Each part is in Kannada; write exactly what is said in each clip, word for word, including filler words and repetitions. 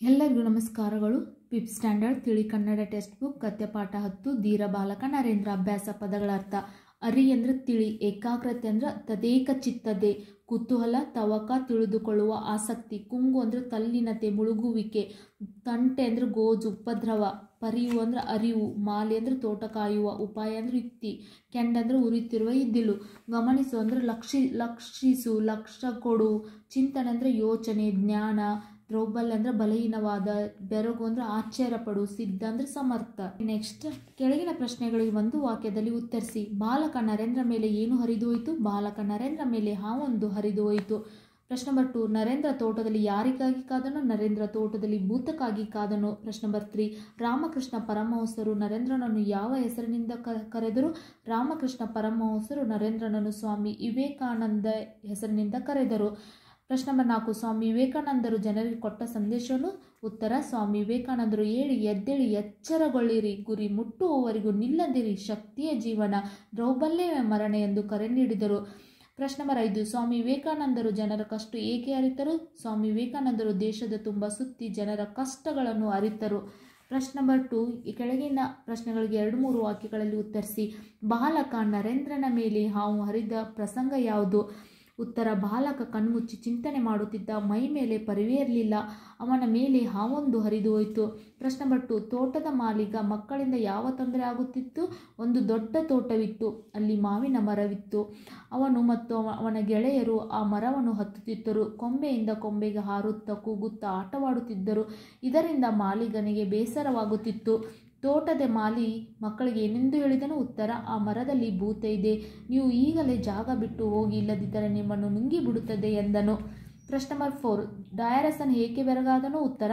ಎಲ್ಲರಿಗೂ ನಮಸ್ಕಾರಗಳು. ಫಿಫ್ತ್ ಸ್ಟ್ಯಾಂಡರ್ಡ್ ತಿಳಿ ಕನ್ನಡ ಟೆಕ್ಸ್ಟ್ ಬುಕ್ ಗದ್ಯ ಪಾಠ ಹತ್ತು ಧೀರ ಬಾಲಕ ನರೇಂದ್ರ. ಅಭ್ಯಾಸ ಪದಗಳ ಅರ್ಥ. ಅರಿ ಅಂದ್ರೆ ತಿಳಿ, ಏಕಾಗ್ರತೆ ಅಂದ್ರೆ ತದೇಕ ಚಿತ್ತತೆ, ಕುತೂಹಲ, ತವಕ, ತಿಳಿದುಕೊಳ್ಳುವ ಆಸಕ್ತಿ. ಕುಂಗು ಅಂದ್ರೆ ತಲ್ಲಿನತೆ, ಮುಳುಗುವಿಕೆ. ತಂಟೆ ಅಂದ್ರೆ ಗೋಜು, ಉಪದ್ರವ. ಪರಿಯು ಅಂದ್ರೆ ಅರಿವು. ಮಾಲಿ ಅಂದ್ರೆ ತೋಟ ಕಾಯುವ. ಉಪಾಯ ಅಂದ್ರೆ ಯುಕ್ತಿ. ಕೆಂಡ ಅಂದ್ರೆ ಉರಿತಿರುವ ಇದ್ದಿಲು. ಗಮನಿಸು ಅಂದ್ರೆ ಲಕ್ಷಿ ಲಕ್ಷಿಸು, ಲಕ್ಷ್ಯ ಕೊಡು. ಚಿಂತನೆ ಅಂದ್ರೆ ಯೋಚನೆ, ಜ್ಞಾನ. ದೌರ್ಬಲ್ಯ ಅಂದ್ರೆ ಬಲಹೀನವಾದ. ಬೆರಗು ಅಂದ್ರೆ ಆಶ್ಚರ್ಯಪಡು. ಸಿದ್ಧ ಅಂದ್ರೆ ಸಮರ್ಥ. ನೆಕ್ಸ್ಟ್, ಕೆಳಗಿನ ಪ್ರಶ್ನೆಗಳಿಗೆ ಒಂದು ವಾಕ್ಯದಲ್ಲಿ ಉತ್ತರಿಸಿ. ಬಾಲಕ ನರೇಂದ್ರ ಮೇಲೆ ಏನು ಹರಿದು ಹೋಯಿತು? ಬಾಲಕ ನರೇಂದ್ರ ಮೇಲೆ ಹಾವೊಂದು ಹರಿದು ಹೋಯಿತು. ಪ್ರಶ್ನೆ ನಂಬರ್ ಟು, ನರೇಂದ್ರ ತೋಟದಲ್ಲಿ ಯಾರಿಗಾಗಿ ಕಾದನು? ನರೇಂದ್ರ ತೋಟದಲ್ಲಿ ಭೂತಕ್ಕಾಗಿ ಕಾದನು. ಪ್ರಶ್ನೆ ನಂಬರ್ ತ್ರೀ, ರಾಮಕೃಷ್ಣ ಪರಮಹಂಸರು ನರೇಂದ್ರನನ್ನು ಯಾವ ಹೆಸರಿನಿಂದ ಕರೆದರು? ರಾಮಕೃಷ್ಣ ಪರಮಹಂಸರು ನರೇಂದ್ರನನ್ನು ಸ್ವಾಮಿ ವಿವೇಕಾನಂದ ಹೆಸರಿನಿಂದ ಕರೆದರು. ಪ್ರಶ್ನೆ ನಂಬರ್ ನಾಲ್ಕು, ಸ್ವಾಮಿ ವಿವೇಕಾನಂದರು ಜನರಿಗೆ ಕೊಟ್ಟ ಸಂದೇಶವನ್ನು? ಉತ್ತರ, ಸ್ವಾಮಿ ವಿವೇಕಾನಂದರು ಏಳಿ ಎದ್ದೇಳಿ ಎಚ್ಚರಗೊಳ್ಳಿರಿ, ಗುರಿ ಮುಟ್ಟುವವರೆಗೂ ನಿಲ್ಲದಿರಿ, ಶಕ್ತಿಯ ಜೀವನ, ದೌರ್ಬಲ್ಯವೇ ಮರಣ ಎಂದು ಕರೆ ನೀಡಿದರು. ಪ್ರಶ್ನೆ ನಂಬರ್ ಐದು, ಸ್ವಾಮಿ ವಿವೇಕಾನಂದರು ಜನರ ಕಷ್ಟ ಏಕೆ ಅರಿತರು? ಸ್ವಾಮಿ ವಿವೇಕಾನಂದರು ದೇಶದ ತುಂಬ ಸುತ್ತಿ ಜನರ ಕಷ್ಟಗಳನ್ನು ಅರಿತರು. ಪ್ರಶ್ನೆ ನಂಬರ್ ಟು, ಈ ಕೆಳಗಿನ ಪ್ರಶ್ನೆಗಳಿಗೆ ಎರಡು ಮೂರು ವಾಕ್ಯಗಳಲ್ಲಿ ಉತ್ತರಿಸಿ. ಬಾಲಕ ನರೇಂದ್ರನ ಮೇಲೆ ಹಾವು ಹರಿದ ಪ್ರಸಂಗ ಯಾವುದು? ಉತ್ತರ, ಬಾಲಕ ಕಣ್ಮುಚ್ಚಿ ಚಿಂತನೆ ಮಾಡುತ್ತಿದ್ದ. ಮೈ ಮೇಲೆ ಪರಿವೇ ಇರಲಿಲ್ಲ. ಅವನ ಮೇಲೆ ಹಾವೊಂದು ಹರಿದು ಹೋಯಿತು. ಪ್ರಶ್ನೆ ನಂಬರ್ ಟು, ತೋಟದ ಮಾಲೀಕ ಮಕ್ಕಳಿಂದ ಯಾವ ತೊಂದರೆ ಆಗುತ್ತಿತ್ತು? ಒಂದು ದೊಡ್ಡ ತೋಟವಿತ್ತು, ಅಲ್ಲಿ ಮಾವಿನ ಮರವಿತ್ತು. ಅವನು ಮತ್ತು ಅವನ ಗೆಳೆಯರು ಆ ಮರವನ್ನು ಹತ್ತುತ್ತಿದ್ದರು. ಕೊಂಬೆಯಿಂದ ಕೊಂಬೆಗೆ ಹಾರುತ್ತಾ ಕೂಗುತ್ತಾ ಆಟವಾಡುತ್ತಿದ್ದರು. ಇದರಿಂದ ಮಾಲೀಕನಿಗೆ ಬೇಸರವಾಗುತ್ತಿತ್ತು. ತೋಟದ ಮಾಲಿ ಮಕ್ಕಳಿಗೆ ಏನೆಂದು ಹೇಳಿದನು? ಉತ್ತರ, ಆ ಮರದಲ್ಲಿ ಭೂತ ಇದೆ, ನೀವು ಈಗಲೇ ಜಾಗ ಬಿಟ್ಟು ಹೋಗಿ, ಇಲ್ಲದಿದ್ದರೆ ನಿಮ್ಮನ್ನು ನುಂಗಿ ಬಿಡುತ್ತದೆ ಎಂದನು. ಪ್ರಶ್ನೆ ನಂಬರ್ ಫೋರ್, ಡಯಾರಸನ್ ಏಕೆ ಬೆರಗಾದನು? ಉತ್ತರ,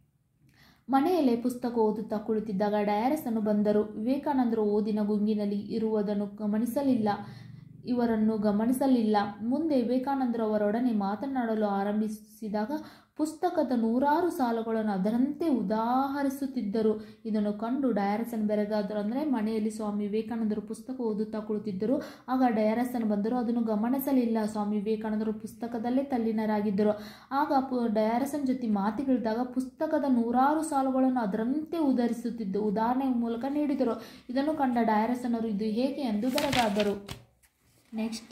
ಮನೆಯಲ್ಲೇ ಪುಸ್ತಕ ಓದುತ್ತಾ ಕುಳಿತಿದ್ದಾಗ ಡಯಾರಸನ್ನು ಬಂದರು. ವಿವೇಕಾನಂದರು ಓದಿನ ಗುಂಗಿನಲ್ಲಿ ಇರುವುದನ್ನು ಗಮನಿಸಲಿಲ್ಲ ಇವರನ್ನು ಗಮನಿಸಲಿಲ್ಲ. ಮುಂದೆ ವಿವೇಕಾನಂದರು ಅವರೊಡನೆ ಮಾತನಾಡಲು ಆರಂಭಿಸಿದಾಗ ಪುಸ್ತಕದ ನೂರಾರು ಸಾಲುಗಳನ್ನು ಅದರಂತೆ ಉದಾಹರಿಸುತ್ತಿದ್ದರು. ಇದನ್ನು ಕಂಡು ಡಯಾರಸನ್ ಬೆರಗಾದರು. ಅಂದರೆ ಮನೆಯಲ್ಲಿ ಸ್ವಾಮಿ ವಿವೇಕಾನಂದರು ಪುಸ್ತಕ ಓದುತ್ತಾ ಕುಳಿತಿದ್ದರು. ಆಗ ಡಯಾರಸನ್ ಬಂದರು, ಅದನ್ನು ಗಮನಿಸಲಿಲ್ಲ. ಸ್ವಾಮಿ ವಿವೇಕಾನಂದರು ಪುಸ್ತಕದಲ್ಲೇ ತಲ್ಲೀನರಾಗಿದ್ದರು. ಆಗ ಡಯಾರಸನ್ ಜೊತೆ ಮಾತುಗಳಿದಾಗ ಪುಸ್ತಕದ ನೂರಾರು ಸಾಲುಗಳನ್ನು ಅದರಂತೆ ಉದಾಹರಿಸುತ್ತಿದ್ದರು ಉದಾಹರಣೆ ಮೂಲಕ ನೀಡಿದರು. ಇದನ್ನು ಕಂಡ ಡಯಾರಸನರು ಇದು ಹೇಗೆ ಎಂದು ಬೆರಗಾದರು. ನೆಕ್ಸ್ಟ್,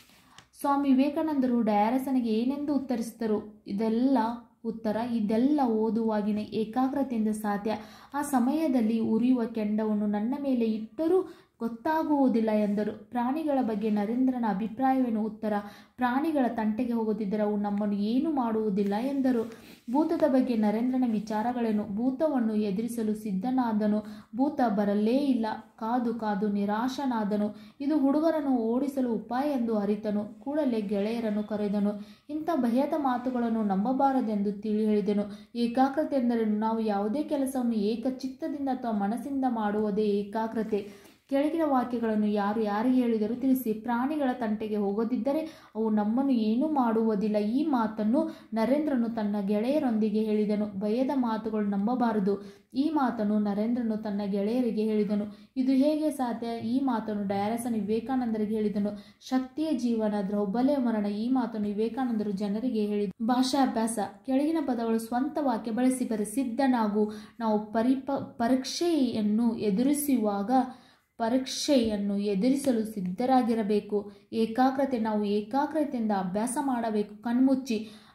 ಸ್ವಾಮಿ ವಿವೇಕಾನಂದರು ಡಯಾರಸನಿಗೆ ಏನೆಂದು ಉತ್ತರಿಸಿದರು? ಇದೆಲ್ಲ ಉತ್ತರ, ಇದೆಲ್ಲ ಓದುವಾಗಿನ ಏಕಾಗ್ರತೆಯಿಂದ ಸಾಧ್ಯ. ಆ ಸಮಯದಲ್ಲಿ ಉರಿಯುವ ಕೆಂಡವನ್ನು ನನ್ನ ಮೇಲೆ ಇಟ್ಟರೂ ಗೊತ್ತಾಗುವುದಿಲ್ಲ ಎಂದರು. ಪ್ರಾಣಿಗಳ ಬಗ್ಗೆ ನರೇಂದ್ರನ ಅಭಿಪ್ರಾಯವೇನು? ಉತ್ತರ, ಪ್ರಾಣಿಗಳ ತಂಟೆಗೆ ಹೋಗುತ್ತಿದ್ದರೆ ಅವು ನಮ್ಮನ್ನು ಏನು ಮಾಡುವುದಿಲ್ಲ ಎಂದರು. ಭೂತದ ಬಗ್ಗೆ ನರೇಂದ್ರನ ವಿಚಾರಗಳೇನು? ಭೂತವನ್ನು ಎದುರಿಸಲು ಸಿದ್ಧನಾದನು. ಭೂತ ಬರಲೇ ಇಲ್ಲ. ಕಾದು ಕಾದು ನಿರಾಶನಾದನು. ಇದು ಹುಡುಗರನ್ನು ಓಡಿಸಲು ಉಪಾಯ ಎಂದು ಅರಿತನು. ಕೂಡಲೇ ಗೆಳೆಯರನ್ನು ಕರೆದನು. ಇಂಥ ಭಯದ ಮಾತುಗಳನ್ನು ನಂಬಬಾರದೆಂದು ತಿಳಿ ಹೇಳಿದನು. ಏಕಾಗ್ರತೆ ಎಂದರೆ ನಾವು ಯಾವುದೇ ಕೆಲಸವನ್ನು ಏಕಚಿತ್ತದಿಂದ ಅಥವಾ ಮನಸ್ಸಿಂದ ಮಾಡುವುದೇ ಏಕಾಗ್ರತೆ. ಕೆಳಗಿನ ವಾಕ್ಯಗಳನ್ನು ಯಾರು ಯಾರಿಗೆ ಹೇಳಿದರೂ ತಿಳಿಸಿ. ಪ್ರಾಣಿಗಳ ತಂಟೆಗೆ ಹೋಗದಿದ್ದರೆ ಅವು ನಮ್ಮನ್ನು ಏನೂ ಮಾಡುವುದಿಲ್ಲ. ಈ ಮಾತನ್ನು ನರೇಂದ್ರನು ತನ್ನ ಗೆಳೆಯರೊಂದಿಗೆ ಹೇಳಿದನು. ಭಯದ ಮಾತುಗಳು ನಂಬಬಾರದು. ಈ ಮಾತನ್ನು ನರೇಂದ್ರನು ತನ್ನ ಗೆಳೆಯರಿಗೆ ಹೇಳಿದನು. ಇದು ಹೇಗೆ ಸಾಧ್ಯ? ಈ ಮಾತನ್ನು ಡಯಾರಸನ್ ವಿವೇಕಾನಂದರಿಗೆ ಹೇಳಿದನು. ಶಕ್ತಿಯ ಜೀವನ, ದೌರ್ಬಲ್ಯ ಮರಣ. ಈ ಮಾತನ್ನು ವಿವೇಕಾನಂದರು ಜನರಿಗೆ ಹೇಳಿದರು. ಭಾಷಾ ಅಭ್ಯಾಸ. ಕೆಳಗಿನ ಪದಗಳು ಸ್ವಂತ ವಾಕ್ಯ ಬಳಸಿ ಬರೆ. ಸಿದ್ಧನಾಗು. ನಾವು ಪರಿಪ ಪರೀಕ್ಷೆಯನ್ನು ಎದುರಿಸುವಾಗ ಪರೀಕ್ಷೆಯನ್ನು ಎದುರಿಸಲು ಸಿದ್ಧರಾಗಿರಬೇಕು. ಏಕಾಗ್ರತೆ, ನಾವು ಏಕಾಗ್ರತೆಯಿಂದ ಅಭ್ಯಾಸ ಮಾಡಬೇಕು. ಕಣ್ಮುಚ್ಚಿ,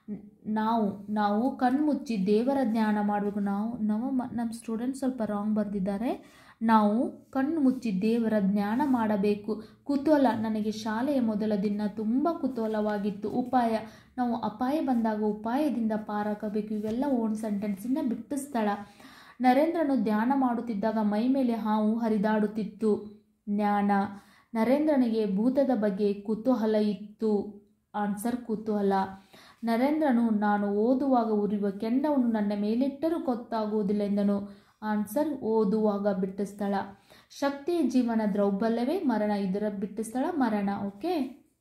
ನಾವು ನಾವು ಕಣ್ಮುಚ್ಚಿ ದೇವರ ಧ್ಯಾನ ಮಾಡಬೇಕು. ನಾವು ನಾವು ನಮ್ಮ ಸ್ಟೂಡೆಂಟ್ಸ್ ಸ್ವಲ್ಪ ರಾಂಗ್ ಬರೆದಿದ್ದಾರೆ. ನಾವು ಕಣ್ಣು ಮುಚ್ಚಿ ದೇವರ ಧ್ಯಾನ ಮಾಡಬೇಕು. ಕುತೂಹಲ, ನನಗೆ ಶಾಲೆಯ ಮೊದಲ ದಿನ ತುಂಬ ಕುತೂಹಲವಾಗಿತ್ತು. ಉಪಾಯ, ನಾವು ಅಪಾಯ ಬಂದಾಗ ಉಪಾಯದಿಂದ ಪಾರಾಗಬೇಕು. ಇವೆಲ್ಲ ಓನ್ ಸೆಂಟೆನ್ಸಿನ ಬಿಟ್ಟ ಸ್ಥಳ. ನರೇಂದ್ರನು ಧ್ಯಾನ ಮಾಡುತ್ತಿದ್ದಾಗ ಮೈ ಮೇಲೆ ಹಾವು ಹರಿದಾಡುತ್ತಿತ್ತು. ಜ್ಞಾನ, ನರೇಂದ್ರನಿಗೆ ಭೂತದ ಬಗ್ಗೆ ಕುತೂಹಲ ಇತ್ತು. ಆನ್ಸರ್, ಕುತೂಹಲ. ನರೇಂದ್ರನು ನಾನು ಓದುವಾಗ ಉರಿಯುವ ಕೆಂಡವನ್ನು ನನ್ನ ಮೇಲಿಟ್ಟರೂ ಗೊತ್ತಾಗುವುದಿಲ್ಲ ಎಂದನು. ಆನ್ಸರ್, ಓದುವಾಗ ಬಿಟ್ಟ ಸ್ಥಳ. ಶಕ್ತಿಯ ಜೀವನ, ದೌರ್ಬಲ್ಯವೇ ಮರಣ. ಇದರ ಬಿಟ್ಟ ಸ್ಥಳ ಮರಣ. ಓಕೆ.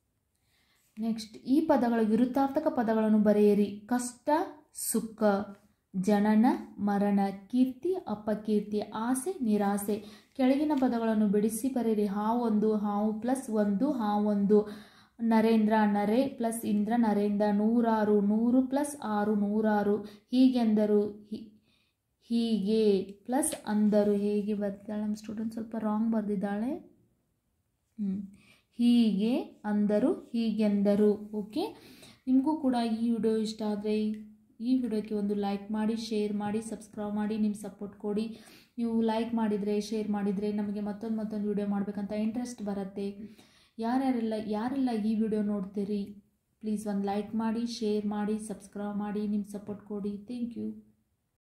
ನೆಕ್ಸ್ಟ್, ಈ ಪದಗಳ ವಿರುದ್ಧಾರ್ಥಕ ಪದಗಳನ್ನು ಬರೆಯಿರಿ. ಕಷ್ಟ, ಸುಖ. ಜನನ, ಮರಣ. ಕೀರ್ತಿ, ಅಪಕೀರ್ತಿ. ಆಸೆ, ನಿರಾಸೆ. ಕೆಳಗಿನ ಪದಗಳನ್ನು ಬಿಡಿಸಿ ಬರೆಯಿರಿ. ಹಾವೊಂದು, ಹಾವು ಪ್ಲಸ್ ಒಂದು, ಹಾವೊಂದು. ನರೇಂದ್ರ ನರೆ ಪ್ಲಸ್ ಇಂದ್ರ ನರೇಂದ್ರ ನೂರಾರು ನೂರು ಪ್ಲಸ್ ಆರು ನೂರಾರು ಹೀಗೆಂದರು ಹೀಗೆ ಪ್ಲಸ್ ಅಂದರು ಹೇಗೆ ಬರ್ತಿದ್ದಾಳೆ ನಮ್ಮ ಸ್ಟೂಡೆಂಟ್ ಸ್ವಲ್ಪ ರಾಂಗ್ ಬರೆದಿದ್ದಾಳೆ ಹ್ಞೂ ಹೀಗೆ ಅಂದರು ಹೀಗೆಂದರು ಓಕೆ ನಿಮಗೂ ಕೂಡ ಈ ವಿಡಿಯೋ ಇಷ್ಟ ಆದರೆ ಈ ವಿಡಿಯೋಕ್ಕೆ ಒಂದು ಲೈಕ್ ಮಾಡಿ ಶೇರ್ ಮಾಡಿ ಸಬ್ಸ್ಕ್ರೈಬ್ ಮಾಡಿ ನಿಮ್ಮ ಸಪೋರ್ಟ್ ಕೊಡಿ ನೀವು ಲೈಕ್ ಮಾಡಿದರೆ ಶೇರ್ ಮಾಡಿದರೆ ನಮಗೆ ಮತ್ತೊಂದು ಮತ್ತೊಂದು ವಿಡಿಯೋ ಮಾಡಬೇಕಂತ ಇಂಟ್ರೆಸ್ಟ್ ಬರುತ್ತೆ ಯಾರ್ಯಾರೆಲ್ಲ ಯಾರೆಲ್ಲ ಈ ವಿಡಿಯೋ ನೋಡ್ತೀರಿ ಪ್ಲೀಸ್ ಒಂದು ಲೈಕ್ ಮಾಡಿ ಶೇರ್ ಮಾಡಿ ಸಬ್ಸ್ಕ್ರೈಬ್ ಮಾಡಿ ನಿಮ್ಮ ಸಪೋರ್ಟ್ ಕೊಡಿ ಥ್ಯಾಂಕ್ ಯು